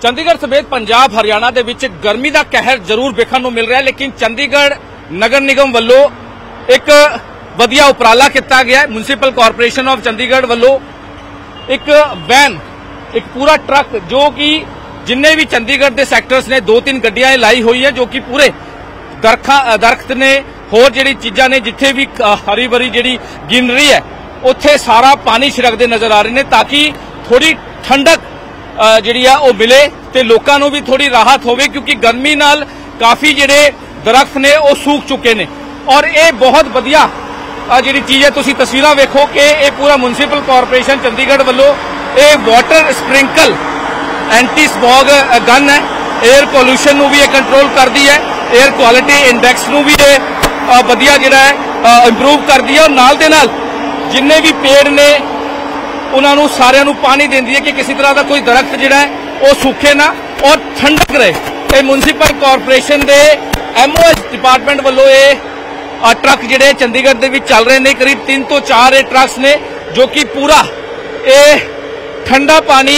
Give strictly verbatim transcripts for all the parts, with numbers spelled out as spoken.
चंडीगढ़ समेत पंजाब हरियाणा दे विच गर्मी का कहर जरूर देखने को मिल रहा है, लेकिन चंडीगढ़ नगर निगम वालों एक वधिया उपराला किया गया है। म्यूनसिपल कॉरपोरेशन ऑफ चंडीगढ़ वालों एक वैन, एक पूरा ट्रक जो कि जिन्ने भी चंडीगढ़ के सैक्टर्स ने दो तीन गड्डियां लाई हुई है, जो कि पूरे दरखा दरख्त ने होर जिहड़ी चीज़ां ने जिथे भी हरी भरी जिहड़ी ग्रीनरी है उत्थे सारा पानी छिड़कते नजर आ रहे हैं, ताकि थोड़ी ठंडक जिहड़ी है वो मिले ते लोकां नूं भी थोड़ी राहत होवे, क्योंकि गर्मी नाल काफ़ी जिहड़े दरख्त ने वो सूख चुके ने। और ये बहुत वधिया जिहड़ी चीज़ है, तुसीं तस्वीरां वेखो कि ये पूरा म्यूनसिपल कॉरपोरेशन चंडीगढ़ वालों ये water sprinkle anti smog gun है, एयर पोल्यूशन नूं भी ये कंट्रोल करती है, एयर क्वालिटी इंडेक्स नूं भी ये वधिया जिहड़ा है इंप्रूव करती है। और नाल दे नाल जिन्ने भी पेड़ ने उन्होंने सारिਆਂ ਨੂੰ पानी देंदी है कि किसी तरह का कोई दरख्त जिहड़ा है वो सूखे ना और ठंडक रहे। ये म्यूनसिपल कॉरपोरेशन के एमओएच डिपार्टमेंट वालों ये ट्रक जिहड़े चंडीगढ़ दे विच चल रहे हैं, करीब तीन तो चार ये ट्रक्स ने जो कि पूरा ये ठंडा पानी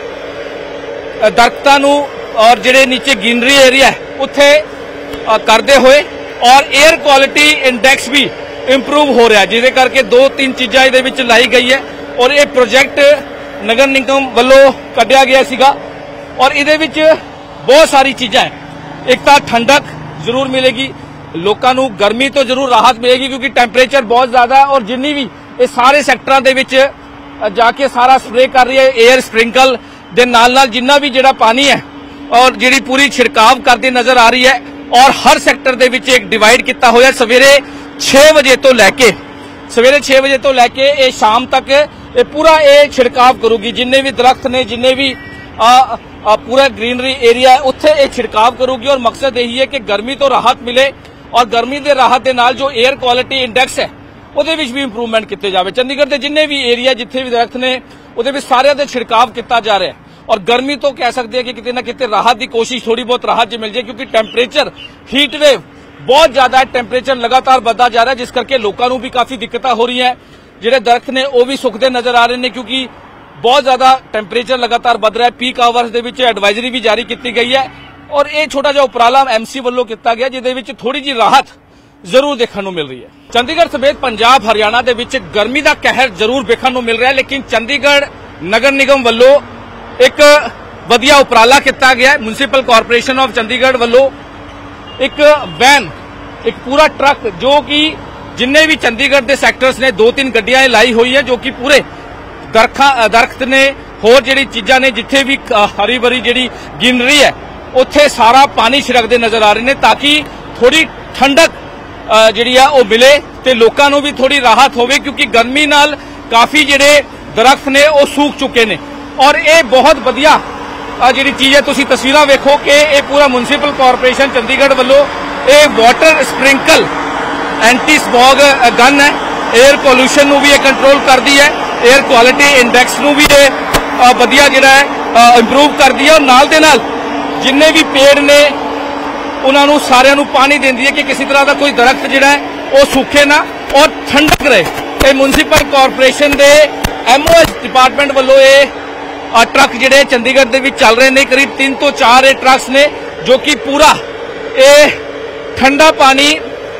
दरख्तां नूं और जिहड़े नीचे ग्रीनरी एरिया है उत्थे करते हुए, और एयर क्वालिटी इंडेक्स भी इंप्रूव हो रहा है, जिसके करके दो तीन चीज़ां इहदे विच लाई गई है। और ये प्रोजेक्ट नगर निगम वालों कढ़िया गया सीगा, और इहदे विच बहुत सारी चीज़ां हैं। एक तो ठंडक जरूर मिलेगी, लोकां नूं गर्मी तो जरूर राहत मिलेगी क्योंकि टैंपरेचर बहुत ज्यादा है, और जिन्नी भी ये सारे सैक्टरां दे विच जाके सारा स्प्रे कर रही है एयर स्प्रिंकल दे नाल नाल जिन्ना भी जिहड़ा पानी है और जिहड़ी पूरी छिड़काव करती नजर आ रही है। और हर सैक्टर दे विच एक डिवाइड किया होया, सवेरे छे बजे तो लैके सवेरे छे बजे तो लैके ये शाम तक ये पूरा ये छिड़काव करूगी, जिन्ने भी दरख्त ने जिन्ने भी आ, आ, पूरा ग्रीनरी एरिया है उत्थे ये छिड़काव करूगी। और मकसद यही है कि गर्मी तो राहत मिले, और गर्मी के राहत के नाल जो एयर क्वालिटी इंडेक्स है उहदे विच भी इंप्रूवमेंट किए जाए। चंडीगढ़ के जिन्ने भी एरिया जिथे भी दरख्त ने उहदे विच सारिਆਂ ते छिड़काव किया जा रहा है, और गर्मी तो कह सकते हैं कि किते ना किते राहत की कोशिश थोड़ी बहुत राहत मिल जाए, क्योंकि टैंपरेचर हीट वेव बहुत ज्यादा है, टैंपरेचर लगातार बढ़ता जा रहा है, जिस करके लोगों को भी काफी दिक्कत हो रही है। जिहड़े दरख्त ने वो भी सुखते नजर आ रहे हैं, क्योंकि बहुत ज्यादा टैंपरेचर लगातार बढ़ रहा है। पीक आवर्स दे विच एडवाइजरी भी जारी की गई है, और ये छोटा जिहा उपराला एमसी वालों किया गया, जिहदे विच थोड़ी जी राहत जरूर देखने को मिल रही है। चंडीगढ़ समेत पंजाब हरियाणा दे विच गर्मी का कहर जरूर देखने को मिल रहा है, लेकिन चंडीगढ़ नगर निगम वालों एक वधिया उपराला किया गया है। म्यूनसिपल कॉरपोरेशन ऑफ चंडीगढ़ वालों एक वैन, एक पूरा ट्रक जो कि जिन्ने भी चंडीगढ़ के सैक्टर्स ने दो तीन गड्डियां लाई हुई है, जो कि पूरे दरखा दरख्त ने होर जिहड़ी चीज़ां ने जिथे भी हरी भरी जिहड़ी ग्रीनरी है उत्थे सारा पानी छिड़कते नजर आ रहे हैं, ताकि थोड़ी ठंडक जिहड़ी है वो मिले ते लोकां नूं भी थोड़ी राहत होवे, क्योंकि गर्मी नाल काफ़ी जिहड़े दरख्त ने वो सूख चुके ने। और ये बहुत वधिया जिहड़ी चीज़ है, तुसीं तस्वीरां वेखो कि ये पूरा म्यूनसिपल कॉरपोरेशन चंडीगढ़ वालों ये water sprinkle anti smog gun है, एयर पोल्यूशन नूं भी ये कंट्रोल करती है, एयर क्वालिटी इंडेक्स नूं भी ये वधिया जिहड़ा है इंप्रूव करती है। और नाल दे नाल जिन्ने भी पेड़ ने उन्होंने सारिਆਂ ਨੂੰ पानी देंदी है कि किसी तरह का कोई दरख्त जिहड़ा है वो सूखे ना और ठंडक रहे। ये म्यूनसिपल कॉरपोरेशन के एमओएच डिपार्टमेंट वालों ये ट्रक जिहड़े चंडीगढ़ दे विच चल रहे हैं, करीब तीन तो चार ये ट्रक्स ने जो कि पूरा ये ठंडा पानी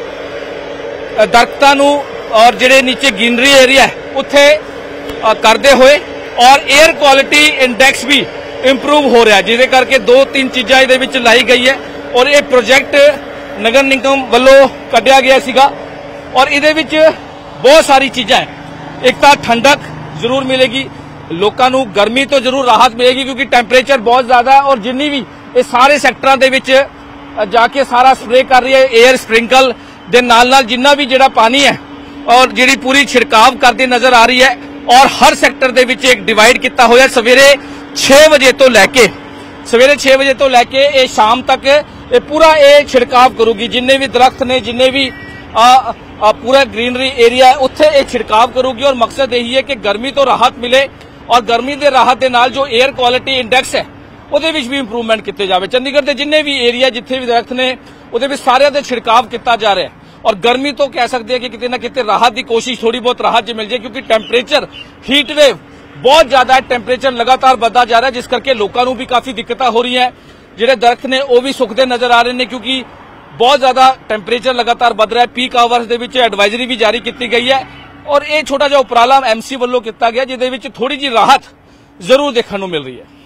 दरख्तां नूं और जिहड़े नीचे ग्रीनरी एरिया है उत्थे करते हुए, और एयर क्वालिटी इंडेक्स भी इंप्रूव हो रहा है, जिसके करके दो तीन चीज़ां इहदे विच लाई गई है। और ये प्रोजेक्ट नगर निगम वालों कढ़िया गया सीगा, और इहदे विच बहुत सारी चीज़ां हैं। एक तो ठंडक जरूर मिलेगी, लोकां नूं गर्मी तो जरूर राहत मिलेगी क्योंकि टैंपरेचर बहुत ज्यादा है, और जिन्नी भी ये सारे सैक्टरां दे विच जाके सारा स्प्रे कर रही है एयर स्प्रिंकल दे नाल नाल जिन्ना भी जिहड़ा पानी है और जिहड़ी पूरी छिड़काव करती नजर आ रही है। और हर सैक्टर दे विच एक डिवाइड किया होया, सवेरे छे बजे तो लैके सवेरे छे बजे तो लैके ये शाम तक ये पूरा ये छिड़काव करूगी, जिन्ने भी दरख्त ने जिन्ने भी आ, आ, पूरा ग्रीनरी एरिया है उत्थे ये छिड़काव करूगी। और मकसद यही है कि गर्मी तो राहत मिले, और गर्मी के राहत के नाल जो एयर क्वालिटी इंडेक्स है उहदे विच भी इंप्रूवमेंट किए जाए। चंडीगढ़ के जिन्ने भी एरिया जिथे भी दरख्त ने उहदे विच सारिਆਂ ते छिड़काव किया जा रहा है, और गर्मी तो कह सकते हैं कि किते ना किते राहत की कोशिश थोड़ी बहुत राहत मिल जाए, क्योंकि टैंपरेचर हीट वेव ਬਹੁਤ ਜ਼ਿਆਦਾ ਟੈਂਪਰੇਚਰ ਲਗਾਤਾਰ ਵੱਧਦਾ ਜਾ ਰਿਹਾ, ਜਿਸ ਕਰਕੇ ਲੋਕਾਂ ਨੂੰ ਵੀ ਕਾਫੀ ਦਿੱਕਤਾਂ ਹੋ ਰਹੀਆਂ। ਜਿਹੜੇ ਦਰਖਤ ਨੇ ਉਹ ਵੀ ਸੁੱਕਦੇ ਨਜ਼ਰ ਆ ਰਹੇ ਨੇ, ਕਿਉਂਕਿ ਬਹੁਤ ਜ਼ਿਆਦਾ ਟੈਂਪਰੇਚਰ ਲਗਾਤਾਰ ਵੱਧ ਰਿਹਾ ਹੈ। ਪੀਕ ਆਵਰਸ ਦੇ ਵਿੱਚ ਐਡਵਾਈਜ਼ਰੀ ਵੀ ਜਾਰੀ ਕੀਤੀ ਗਈ ਹੈ ਔਰ ਇਹ ਛੋਟਾ ਜਿਹਾ ਉਪਰਾਲਾ ਐਮਸੀ ਵੱਲੋਂ ਕੀਤਾ ਗਿਆ, ਜਿਹਦੇ ਵਿੱਚ ਥੋੜੀ ਜਿਹੀ ਰਾਹਤ ਜ਼ਰੂਰ ਦੇਖਣ ਨੂੰ ਮਿਲ ਰਹੀ ਹੈ।